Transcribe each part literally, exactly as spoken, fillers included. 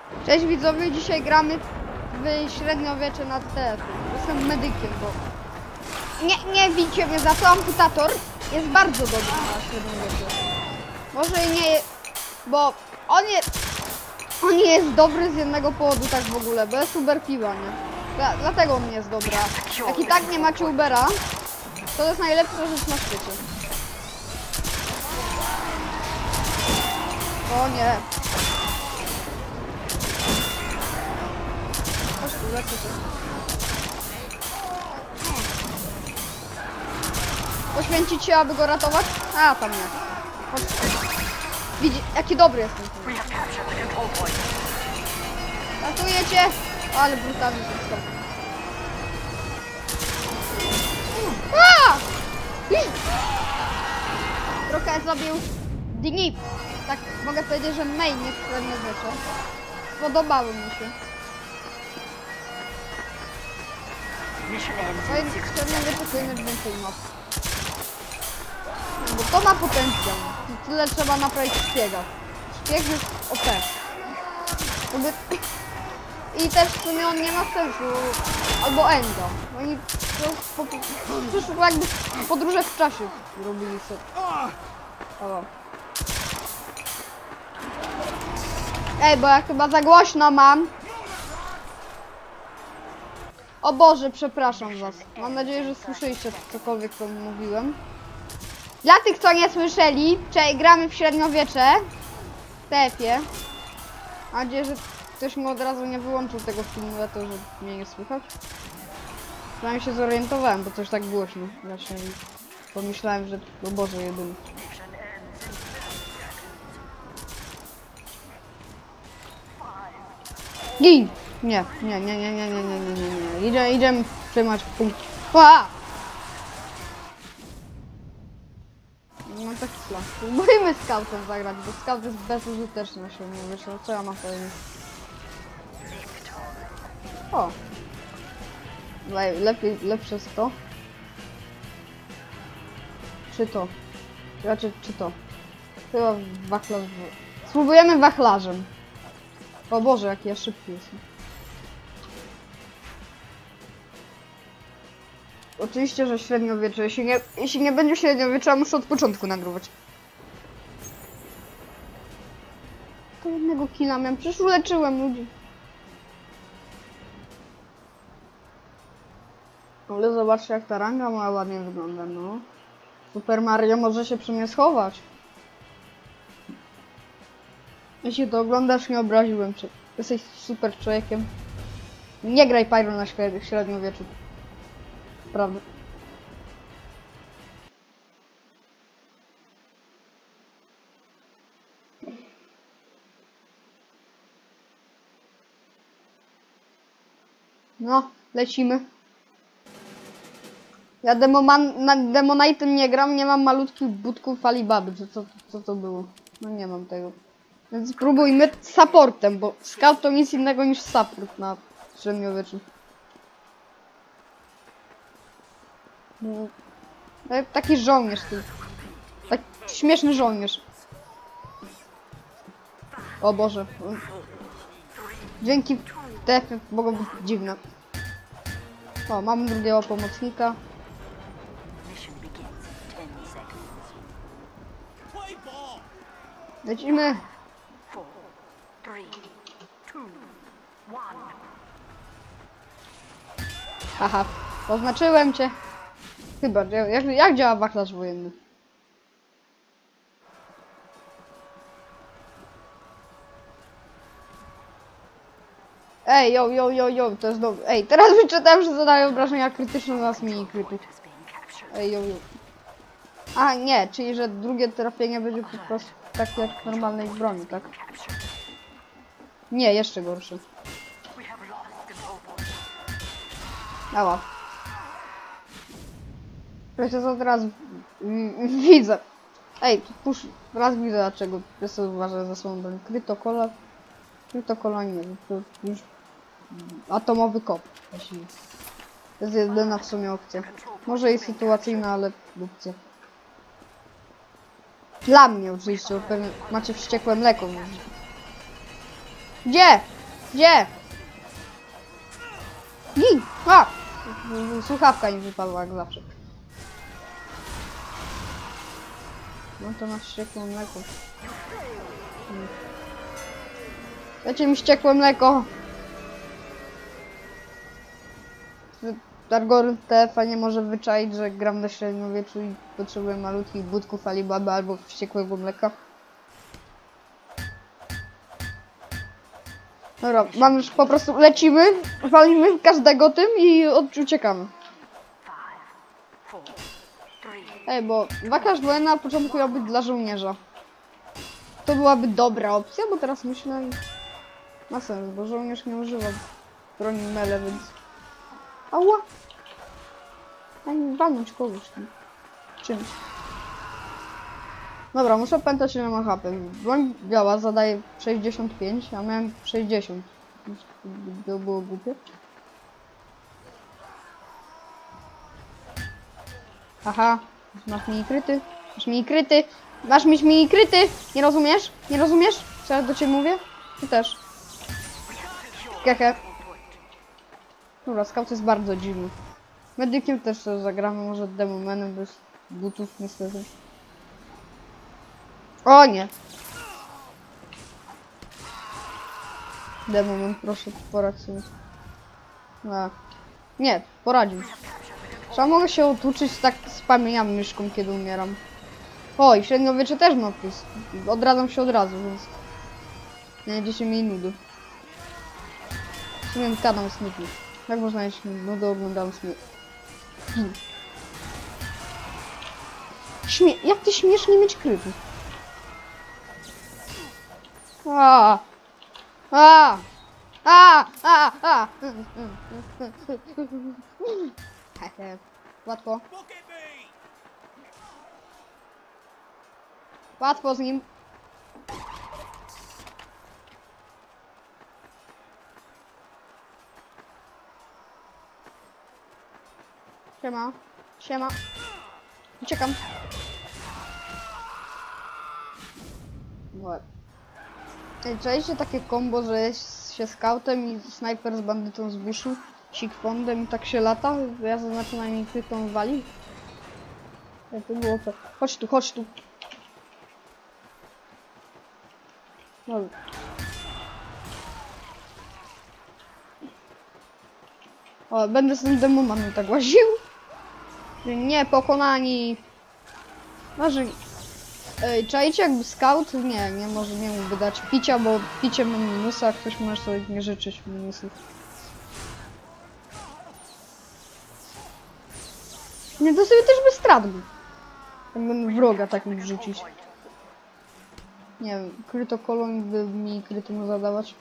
Cześć widzowie, dzisiaj gramy w średniowiecze na T. Jestem medykiem, bo... Nie, nie widzicie mnie za to, amputator jest bardzo dobry na średniowiecze. Może i nie... bo on jest... On nie jest dobry z jednego powodu tak w ogóle, bo jest Uber piwa, nie? Dla, dlatego on nie jest dobra. Jak i tak nie macie Ubera, to jest najlepsza rzecz na świecie. O nie. Chodź tu, lecę się. Poświęcić się, aby go ratować? A, tam nie. Chodź. Widzi, jaki dobry jestem. Ratujecie? Ale brutalnie to jest. Trochę zrobił Dinip. Tak mogę powiedzieć, że main jest średniowiecze. Podobało mi się. No i średniowiecze powinno być więcej map. Bo to ma potencjał. Tyle trzeba naprawić szpiega. Szpieg jest O P. I też w sumie on nie ma sensu. Albo Enda. Oni po, przyszło jakby podróże w czasie robili sobie. O. Ej, bo ja chyba za głośno mam. O Boże, przepraszam was. Mam nadzieję, że słyszeliście cokolwiek, co mówiłem. Dla tych, co nie słyszeli, czyli gramy w średniowiecze. W T F-ie. Mam nadzieję, że ktoś mi od razu nie wyłączył tego filmu, za to, że mnie nie słychać. Przynajmniej się zorientowałem, bo coś tak głośno. Właśnie pomyślałem, że... O Boże, jedyny. Gin! Nie, nie, nie, nie, nie, nie, nie, nie, nie, nie. Idzie, idziemy trzymać punkt. Ła! Mam taki plan. Musimy scoutem zagrać, bo scout jest bezużyteczny na siłę, wiesz, no co ja mam powiedzieć? O! Le lepiej, lepsze jest to. Czy to? Raczej, czy to? Chyba wachlarz... Spróbujemy wachlarzem. O Boże, jaki ja szybki jestem. Oczywiście, że średniowiecze. Jeśli nie, jeśli nie będzie średniowiecza, muszę od początku nagrywać. To jednego killa miałem. Przecież uleczyłem ludzi. Ale zobaczcie, jak ta ranga ma ładnie wygląda, no. Super Mario może się przy mnie schować. Jeśli to oglądasz, nie obraziłem cię. Jesteś super człowiekiem. Nie graj Pyro na średniowieczu. Prawda. No, lecimy. Ja demoman, na Demonite'em nie gram, nie mam malutkich budków Alibaby. Co, co, co to było? No nie mam tego. Więc spróbujmy supportem, bo scout to nic innego niż support na średniowieczu. No, taki żołnierz, taki śmieszny żołnierz. O Boże. Dźwięki T F mogą być dziwne. O, mamy drugiego pomocnika. Lecimy. Haha, oznaczyłem cię. Chyba, jak, jak działa wachlarz wojenny? Ej, yo, yo, yo, yo, to jest dobre. Ej, teraz wyczytałem, że zadaje obrażenia krytyczne oraz mini krytyk. Ej, yo, yo. A, nie, czyli że drugie trafienie będzie po prostu tak jak w normalnej broni, tak? Nie, jeszcze gorszy. Ała. Przecież od razu widzę. Ej, pusz, raz widzę dlaczego. Jest to uważaj za swoją broń. Krytokola. Krytokola nie, to już atomowy kop. Jeśli to jest jedyna w sumie opcja. Może i sytuacyjna, ale opcja. Dla mnie oczywiście, bo pewnie macie wściekłe mleko. Gdzie? Gdzie? Gin! A! Słuchawka mi wypadła jak zawsze. No to masz wściekłe mleko. Dajcie mi wściekłe mleko. Dargor T F A nie może wyczaić, że gram na średniowieczu i potrzebuję malutkich budków Alibaby albo wściekłego mleka. Dobra, mam już po prostu lecimy, walimy każdego tym i od, uciekamy. Ej, bo wakaż wojenna na początku miał być dla żołnierza. To byłaby dobra opcja, bo teraz myślę i ma sens, bo żołnierz nie używa broni mele, więc... Ała! Ani walnąć kogoś tam. Czymś. Dobra, muszę pamiętać ile ma H P. Broń biała zadaje sześćdziesiąt pięć, a miałem sześćdziesiąt. To było głupie. Aha, masz mini kryty. Masz mini kryty. Masz mieć mini kryty. Nie rozumiesz? Nie rozumiesz? Co ja do ciebie mówię? Ty też. Kehe. Dobra, scout jest bardzo dziwny. Medykiem też sobie zagramy, może demomenem bez butów niestety. O nie! Demomen, proszę poradź sobie. No. Nie, poradził. Trzeba mogę się otuczyć tak z pamięciami myszką, kiedy umieram. O, i średniowiecze też ma plus. Odradzam się od razu, więc... Nie będziecie mieli nudy. W sumie kanał Snoopy. Jak można mieć nudy, oglądam Snoopy. Hmm. Śmie... Jak ty śmiesz nie mieć krytu? A, a, a, a, a. Łatwo. Łatwo z nim. Siema. Siema. Uciekam. Czajcie takie kombo, że jest się scoutem i snajper z bandytą z buszu, sikfondem i tak się lata? Ja zaznaczę na niej krytą wali. Ja to było to. Chodź tu, chodź tu. Dobra. O, będę z tym demomanem tak łaził. Nie pokonani. Może... Ej, czajcie jakby scout? Nie, nie może nie mógłby dać picia, bo picie ma minusa, a ktoś może sobie nie życzyć minusów. Nie, to sobie też by strat był. Jakbym wroga tak mógł rzucić. Nie wiem, kryto kolon by mi krytym zadawać.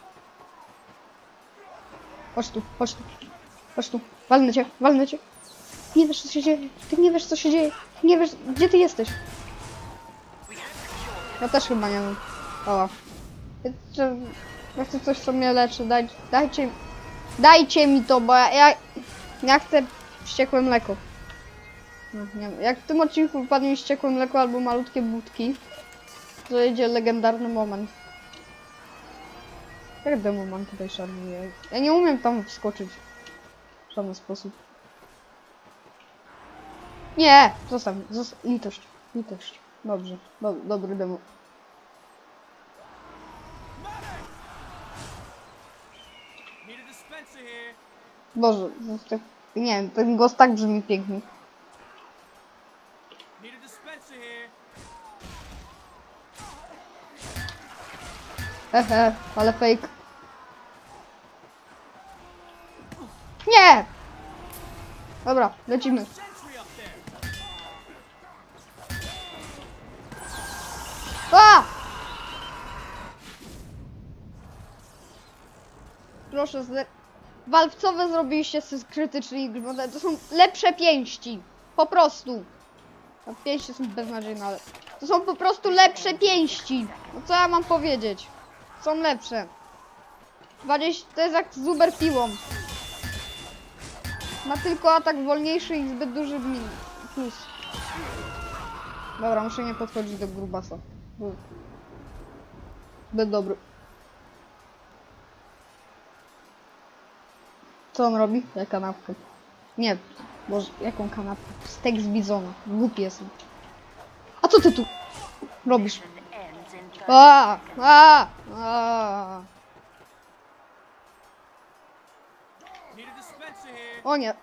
Chodź tu, chodź tu, chodź tu, walnę cię, walnę cię. Nie wiesz co się dzieje, ty nie wiesz co się dzieje, ty nie wiesz gdzie ty jesteś. Ja też chyba nie wiem. O. Ja chcę coś co mnie leczy, Daj, dajcie Dajcie mi to, bo ja, ja, ja chcę wściekłe mleko. No, nie wiem. Jak w tym odcinku wypadnie mi wściekłe mleko albo malutkie budki, to jedzie legendarny moment. Jak demoman tutaj szarmuje? Ja nie umiem tam wskoczyć w żaden sposób. Nie! Zostaw, zostaw. Litość, litość. Dobrze, do, dobry demo. Boże, tak, nie wiem, ten głos tak brzmi pięknie. Hehe, ale fake. Nie! Dobra, lecimy. A! Proszę, zle... Walwcowe zrobiliście z krytycznej gry. To są lepsze pięści. Po prostu. No, pięści są beznadziejne, ale... To są po prostu lepsze pięści. No co ja mam powiedzieć? Są lepsze. dwadzieścia... To jest jak z Uber piłą. Ma tylko atak wolniejszy i zbyt duży min. Plus. Dobra, muszę nie podchodzić do grubasa. Zbyt dobry. Co on robi? Ja kanapkę. Nie, boże, jaką kanapkę? Stek z bizona. Głupi jestem. A co ty tu robisz? A, a, a. O nie.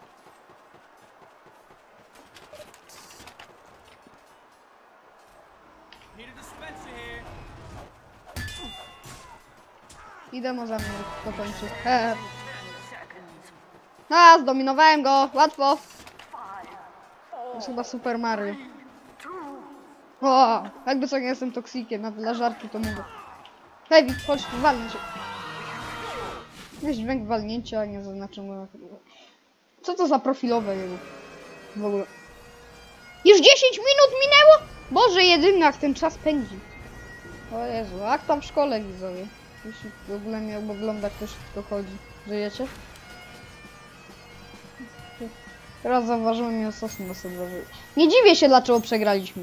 Idę może mnie to kończy. He. A, zdominowałem go, łatwo. To jest chyba Super Mario. O, jakby co nie jestem toksikiem, a dla żartu to mówię. Hej, chodź, walnę się. Jest dźwięk walnięcia, nie zaznaczyłem. Co to za profilowe jego? W ogóle. Już dziesięć minut minęło? Boże, jedyny jak ten czas pędzi. O Jezu, jak tam w szkole widzowie? Jeśli w ogóle miał oglądać, to wszystko chodzi. Żyjecie? Teraz zauważyłem mi ososny na sobie. Nie dziwię się, dlaczego przegraliśmy.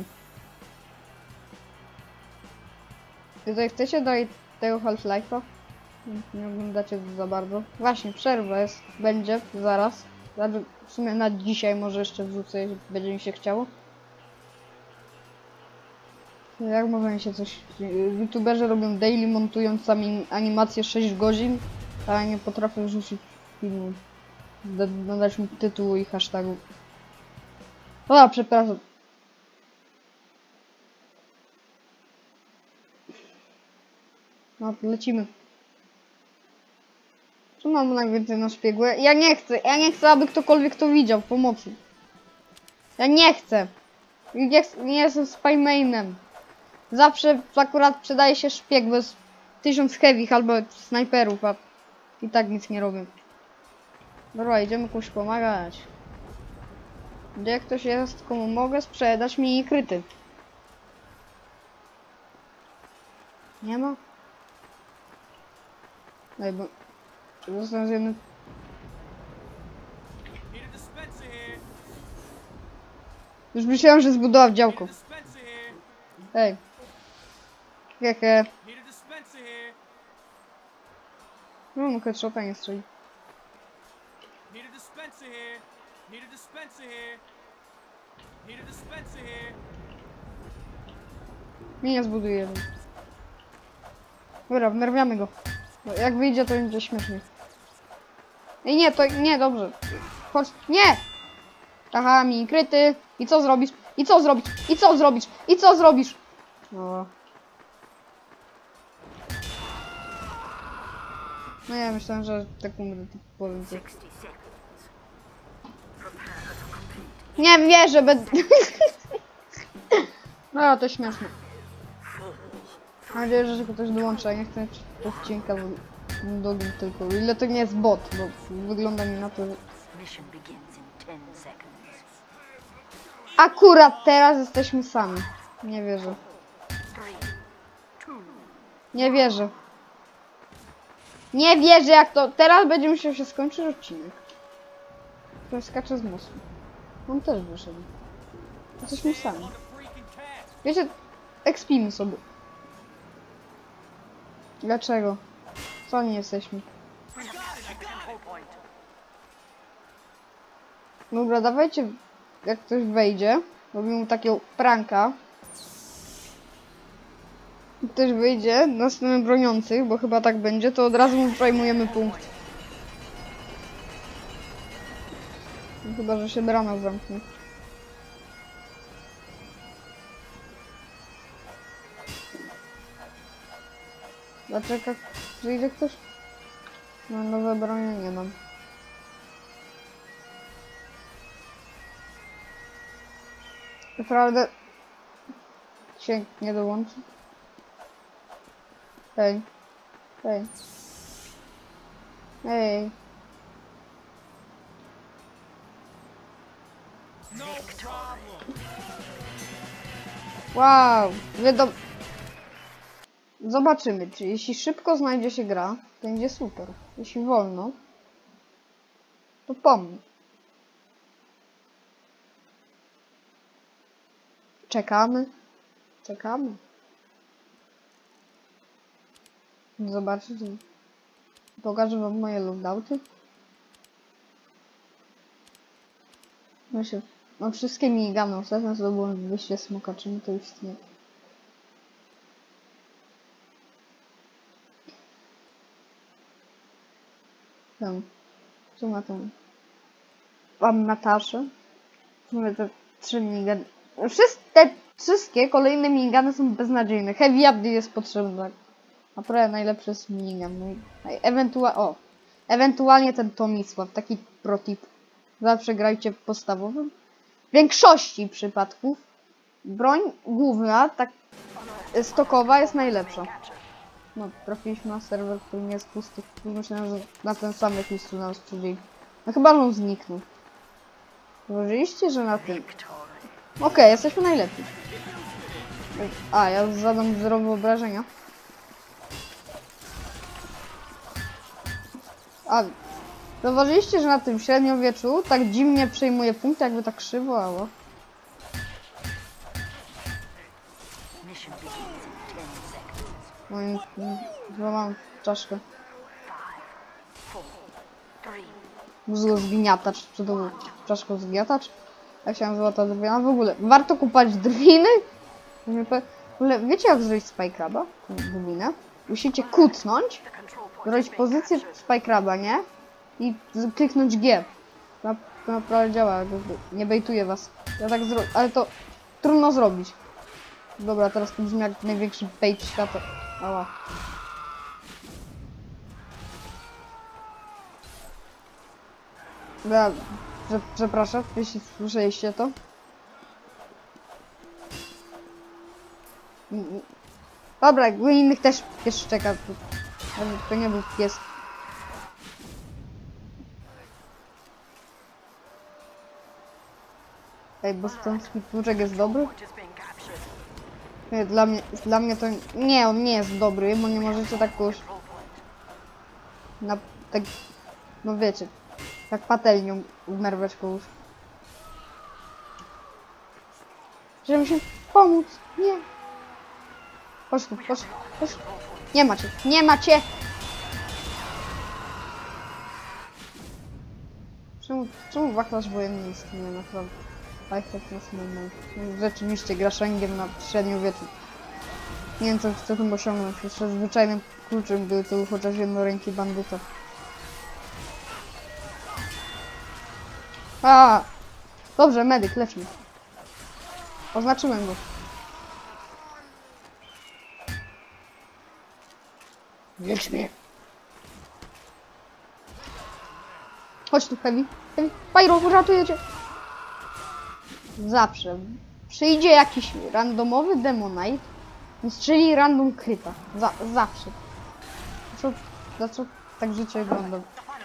Tutaj chcecie dalej tego Half-Life'a? Nie oglądacie za bardzo. Właśnie, przerwa jest, będzie zaraz. Znaczy, w sumie na dzisiaj może jeszcze wrzucę, jeśli będzie mi się chciało. Jak może mi się coś... YouTuberzy robią daily, montując sami animację sześć godzin, a nie potrafię wrzucić filmu. Dodać mi tytułu i hashtagu. O, przepraszam. No, lecimy. Co mam najwięcej na szpiegłę? Ja nie chcę, ja nie chcę, aby ktokolwiek to widział. Pomocy. Ja nie chcę. Nie, nie jestem spymainem. Zawsze akurat przydaje się szpieg bez tysiąc heavy albo snajperów, a i tak nic nie robię. Dobra, idziemy komuś pomagać. Gdzie ktoś jest, komu mogę sprzedać mi kryty? Nie ma? Daj, bo... Zostałem z jednym... Już myślałem, że zbudował działko. Hej. Hehe. No, no headshota nie strzeli. Nie, nie zbuduję jeden. Dobra, wnerwiamy go. Bo jak wyjdzie, to będzie śmiesznie. Ej, nie, to nie, dobrze. Chodź, nie! Aha, mi kryty. I co zrobisz? I co zrobisz? I co zrobisz? I co zrobisz? No. No ja myślałem, że tak umrę, to powiem co. Nie wierzę, bez... No, to śmieszne. Mam nadzieję, że się ktoś dołączy, a nie chcę odcinka długim tylko. Ile to nie jest bot, bo wygląda mi na to, że... Akurat teraz jesteśmy sami. Nie wierzę. Nie wierzę. Nie wierzę jak to... Teraz będzie musiał się skończyć odcinek. To skacze z mostu. On też wyszedł. Jesteśmy sami. Wiecie, ekspimy sobie. Dlaczego? Co nie jesteśmy? Dobra, dawajcie, jak ktoś wejdzie, robimy mu takiego pranka. Ktoś wyjdzie, następnym broniących, bo chyba tak będzie, to od razu mu przejmujemy punkt. Chyba, że się brama zamknie. Dlaczego wyjdzie ktoś? No, nowe bronie nie mam. Naprawdę się nie dołączy. Hej. Hej. Hej. Wow. Wiadomo. Zobaczymy, czy jeśli szybko znajdzie się gra, to będzie super. Jeśli wolno, to pomnę. Czekamy. Czekamy. Zobaczyć. Pokażę wam moje loadouty. Myślę, no wszystkie minigamy ostatnio zdobyłem wyjście smoka, czym to istnieje. Tam, co ma tam? Mam Nataszę. Mówię, te trzy minigany. Wszystkie, te wszystkie kolejne minigany są beznadziejne. Heavy update jest potrzebny. Naprawdę najlepszy jest minigun. No i ewentua o, ewentualnie ten Tomisław, taki protip. Zawsze grajcie podstawowym. W większości przypadków broń główna, tak stokowa, jest najlepsza. No, trafiliśmy na serwer, który nie jest pusty. Myślałem, że na ten sam jakiś tu nam sprzedali. No chyba on zniknął. Zauważyliście, że na tym... Okej, okay, jesteśmy najlepiej. A, ja zadam zdrowe obrażenia. A, zauważyliście, że na tym średniowieczu tak dziwnie przejmuje punkt, jakby tak krzywo, albo... No i złamam czaszkę. Mózgu zgniatacz, czy to był czaszką zgniatacz? Ja chciałem złota drwina. W ogóle, warto kupować drwiny? W ogóle, wiecie jak zrobić spycraba? Drwinę. Musicie kucnąć, zrobić pozycję spycraba, nie? I kliknąć G. To naprawdę działa, nie bejtuje was. Ja tak zrobię, ale to trudno zrobić. Dobra, teraz to brzmi jak największy bait świata. Ała. Dobra, przepraszam, jeśli słyszeliście to. Dobra, jakby innych też pies czeka. To nie był pies. Ej, bostoński tłuczek jest dobry? Nie, dla mnie, dla mnie to... Nie, on nie jest dobry, bo nie możecie tak już... Na... tak... No wiecie... Tak patelnią wmerwać kogoś. Żeby mi się pomóc. Nie. Chodź tu, chodź, chodź. Nie macie, nie macie! Czemu, czemu wachlarz wojenny istnieje naprawdę? Fajfek nas nie rzeczywiście gra szęgiem na średniowieczu. Nie wiem co chcę tym osiągnąć. Jeszcze zwyczajnym kluczem był to chociaż jednoręki bandyta. A, dobrze, medyk, lecz mnie. Oznaczyłem go. Lecz mnie. Chodź tu, Heavy. Heavy. Pyro, uratuję cię. Zawsze przyjdzie jakiś randomowy demonite i strzeli random kryta. Za, zawsze. Dlaczego, dlaczego tak życie wygląda?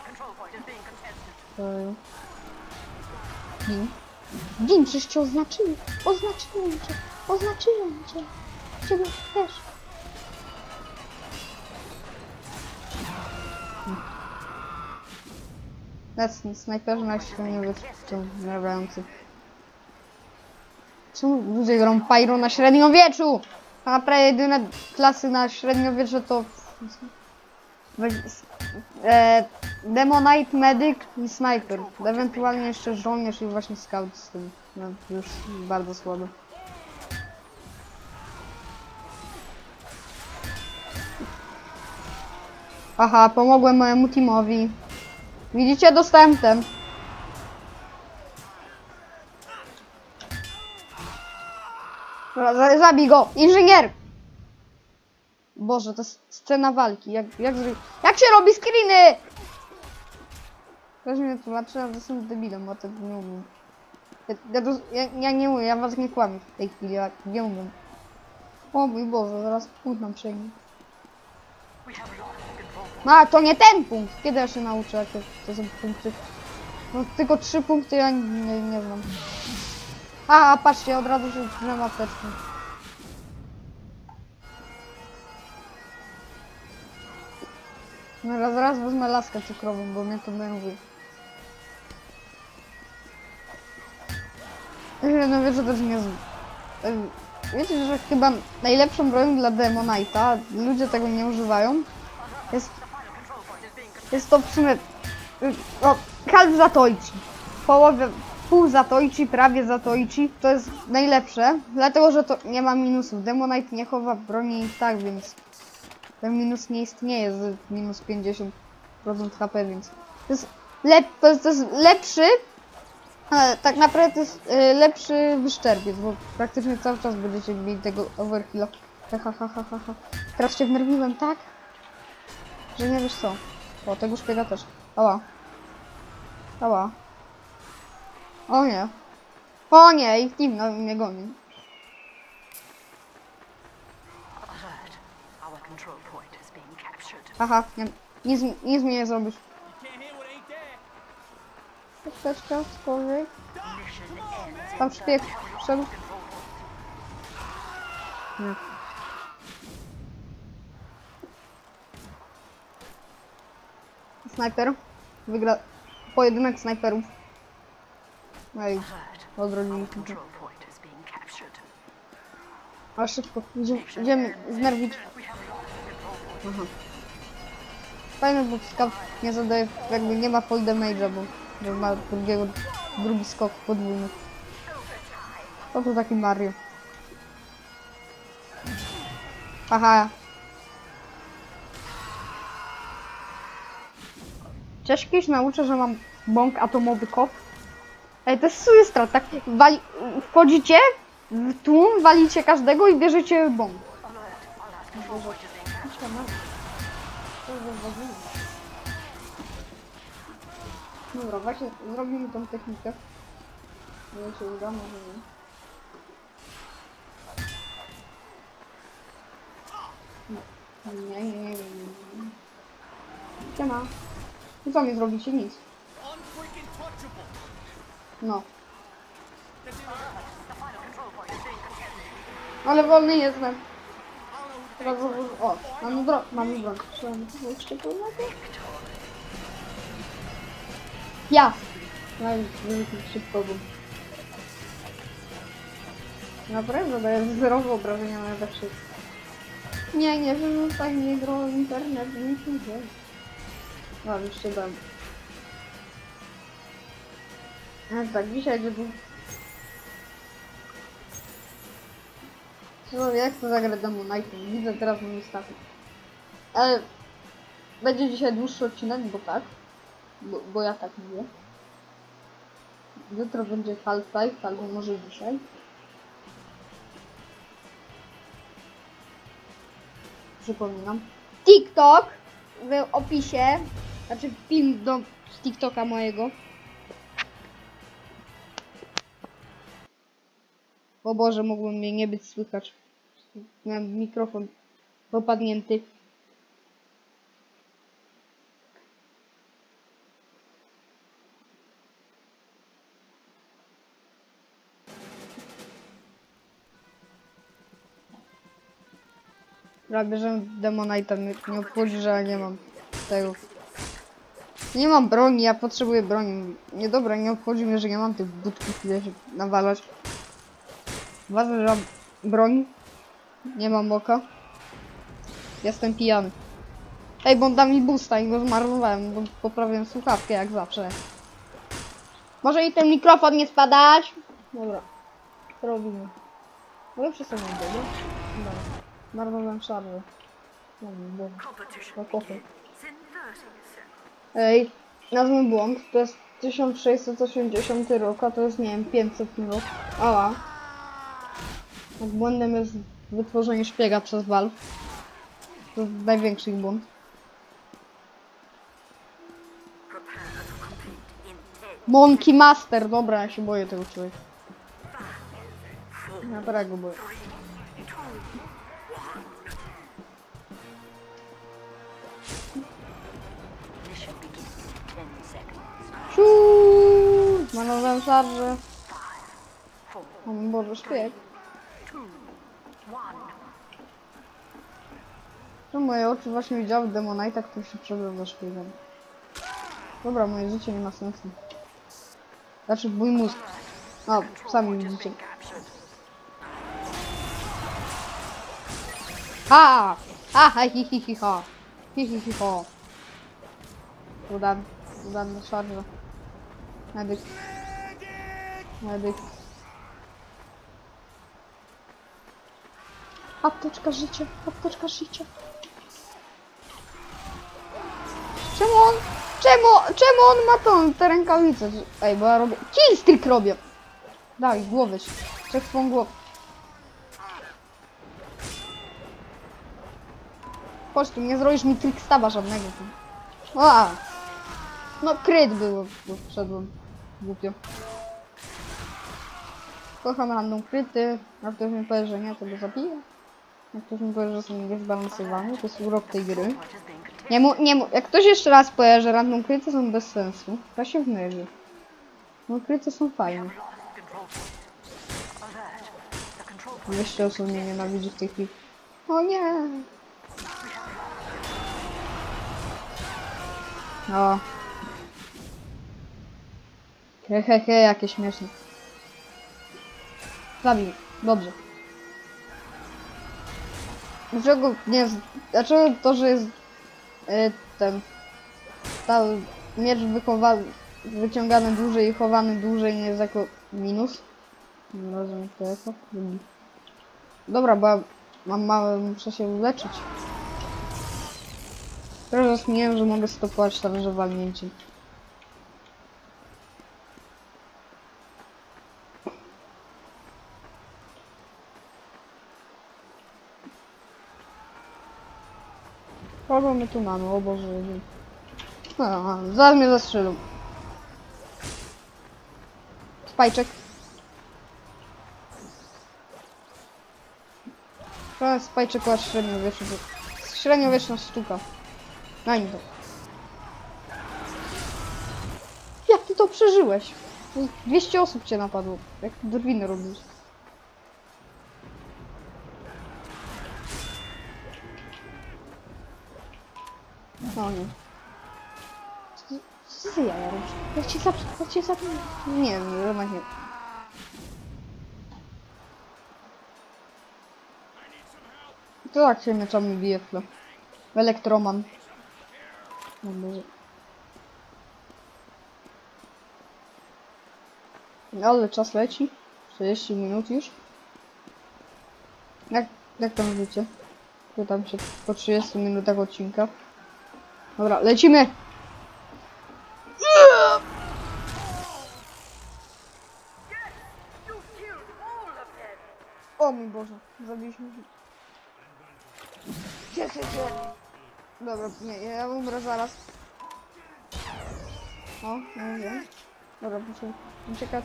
Gin. Gin, przecież cię oznaczyłem. Oznaczyłem cię. Oznaczyłem cię. Ciebie też. Lecny snajperzy na średniowieczu są nerwujący. Czemu ludzie grą Pyro na średniowieczu? A naprawdę jedyne klasy na średniowieczu to... E, Demonite, Medic i Sniper. Ewentualnie jeszcze żołnierz i właśnie scout z tym. No, już bardzo słabo. Aha, pomogłem mojemu teamowi. Widzicie, dostałem ten. Zabij go! Inżynier! Boże, to jest scena walki. Jak, jak, jak się robi screeny? Ktoś mnie tłumaczy, że jestem debilem, bo tego nie umiem. Ja, ja, ja, ja nie umiem, ja was nie kłamię w tej chwili, ja nie umiem. O mój Boże, zaraz punkt nam przejmie. No, to nie ten punkt. Kiedy ja się nauczę, jakie to są punkty? No, tylko trzy punkty ja nie, nie znam. A, patrzcie, od razu się wziąłem apteczkę. No, raz, raz wezmę laskę cukrową, bo mnie to denerwuje. No wiecie, też nie znam. Wiecie, że chyba najlepszą bronią dla Demonite'a, ludzie tego nie używają, jest, jest to w sumie, o, kalb zatoici. W połowie, pół Zatoichi, prawie Zatoichi. To jest najlepsze, dlatego że to nie ma minusów. Demonite nie chowa broni i tak, więc ten minus nie istnieje z minus pięćdziesiąt procent H P, więc to jest, lep, to jest, to jest lepszy, ale tak naprawdę to jest y, lepszy wyszczerbiec, bo praktycznie cały czas będziecie mieli tego overkilla. Ha, ha, ha, ha, ha. Teraz cię wnerwiłem, tak? Że nie wiesz co. O, tego szpiega też. Ała. Ała. O nie. O nie, ich team na mnie goni. Aha, nie, nic, nic mi nie zrobisz. Apteczka, skory. Tam szpieg wszedł. Nie. Snajper. Wygra pojedynek snajperów. No i odrodziliśmy. Ale szybko, idziemy, idziemy znerwić. Aha. Fajne, bo Scout nie zadaje, jakby nie ma full damage'a, bo, bo ma drugiego, drugi skok podwójny. To to taki Mario. Aha. Cześć, kiedyś nauczę, że mam bąk atomowy kot. Ej, to jest sobie strat, tak? Wali, wchodzicie w tłum, walicie każdego i bierzecie bąk. Dobra, właśnie zrobimy tą technikę. Nie się uda, może nie. Nie, nie, nie, nie. Siema. I co mi zrobicie? Nic. No. Ale wolny jestem. Teraz o, mamy broń, mamy broń. Trzeba jeszcze pomagać. Ja! Nawet wyrzucić szybko, bo... Naprawdę daję zerowe obrażenia na lepszych. Nie, nie wyrzucaj mnie gro internet, nie idzie. No, jeszcze dam. No tak, dzisiaj żeby... No, jak to zagrać Demonite? Widzę teraz mój status. Ale... Będzie dzisiaj dłuższy odcinek, bo tak. Bo, bo ja tak mówię. Jutro będzie Half-Life, albo może dzisiaj. Przypominam. TikTok w opisie, znaczy film do TikToka mojego. O Boże, mogło mnie nie być słychać. Miałem mikrofon popadnięty. Prawie, że Demonite'a mnie nie obchodzi, że ja nie mam tego. Nie mam broni, ja potrzebuję broni. Nie dobra, nie obchodzi mnie, że nie mam tych budków, które się nawalać. Ważne, że mam broń. Nie mam oka. Jestem pijany. Ej, bo on da mi boosta i go zmarnowałem, bo poprawiłem słuchawkę jak zawsze. Może i ten mikrofon nie spadać? Dobra. Co robimy? Mogę przy sobie idę, nie? Dobra. Marnowałem szarżę. No, bo... To kocham. Ej, nazwy błąd. To jest tysiąc sześćset osiemdziesiąty rok, a to jest, nie wiem, pięćset rok. Ała. Tak, błędem jest wytworzenie szpiega przez Valve. To jest największy błąd. Monkey Master, dobra, ja się boję tego człowieka. Ja teraz go boję. Ciuuu, manowałem szarżę. O mój Boże, szpieg. To moje oczy właśnie widziały Demonite'a, który się przebrał za szpiegiem. Dobra, moje życie nie ma sensu. Znaczy mój mózg. O, sami widzicie. Ha! Ha! Ha! Hi hi hi ha! Hi hi hi ho! Udany. Udany szarża. Medyk. Medyk. Apteczka życia, apteczka życia. Czemu on, czemu, czemu on ma tą, te rękawice? Ej, bo ja robię, killstreak robię. Daj, głowy, trzech swą głowę. Chodź tu, nie zrobisz mi trickstaba żadnego. A, no kryt było, bo wszedłem. Głupio. Kocham random kryty. Jak ktoś mi powie, że nie, to go zabiję. Jak ktoś mi powie, że są niezbalansowane, to jest urok tej gry. Nie mu, nie mu, jak ktoś jeszcze raz powie, że random kryty są bez sensu, to się wmyli. No kryty są fajne. dwieście osób mnie nienawidzi w tej chwili. O nie! O. Hehehe, he, he, jakie śmieszne. Zabij, dobrze. Dlaczego nie, dlaczego to, że jest y, ten ta miecz wychowany, wyciągany dłużej i chowany dłużej nie jest jako minus? Nie rozumiem to jako. Dobra, bo ja mam małe, muszę się uleczyć. Teraz nie wiem, że mogę stopować talerze walnięciem. Kogo my tu mamy? O Boże. A, zaraz mnie zastrzelą. Spajczek. To jest spajczykowa średniowieczna. Średniowieczna sztuka. Daj mi to. Jak ty to przeżyłeś? dwieście osób cię napadło. Jak ty drwiny robisz? No nie. Co ty jaja robisz? Jak cię zabiję? Jak cię zabiję? Nie wiem, chyba nie. To tak się mieczami bije w tle. Elektroman. No Boże. Ale czas leci. czterdzieści minut już. Jak, jak tam wiecie? Pytam się po trzydziestu minutach odcinka. Dobra, lecimy! O mój Boże, zabiliśmy się. Cieszę się. Dobra, nie, ja umrę zaraz. O, nie wiem. Dobra, muszę uciekać.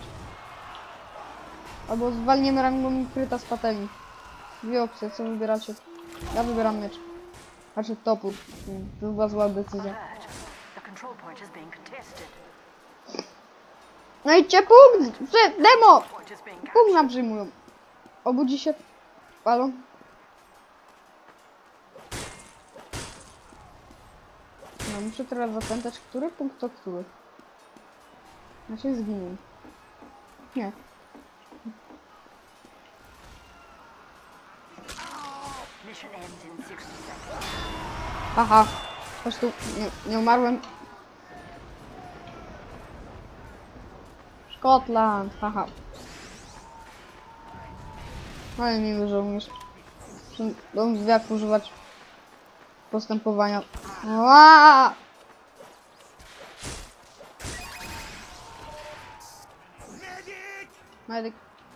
Albo zwalniemy rangą kryta z patelni. Dwie opcje, co wybieracie? Ja wybieram miecz. Znaczy topór. To była zła decyzja. No i cię punkt! Demo! Punkt nam przyjmują. Obudzi się. Palą. No muszę teraz zapamiętać, który punkt to który. Znaczy zginął. Nie. Aha. Chodź tu. Nie, nie umarłem. Szkotland. Haha. Ale miły żołnierz. Będę jak używać postępowania. Aaaa! Medyk.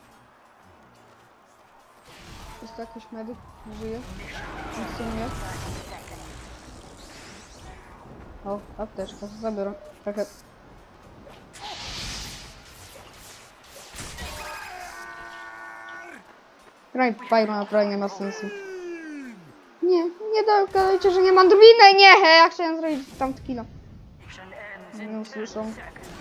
Jest to jakiś medyk? Żyje? Funkcjonuje? O, apteczka. Zabiorę. Trochę. Graj Pyro naprawdę nie ma sensu. Nie, nie gadajcie, że nie mam drwiny, nie! Ja chciałem zrobić tam killa. Nie usłyszą.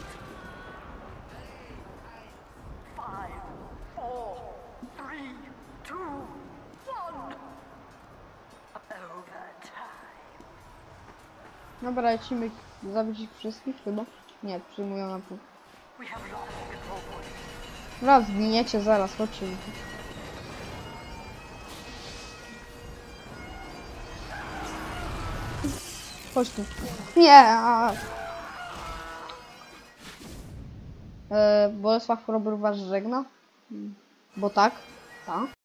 Dobra, lecimy zabić ich wszystkich chyba? Nie, przyjmują na pół. Raz zginiecie zaraz, chodźcie. Chodź tu. Nie. E, Bolesław Chrobry was żegna? Bo tak, tak.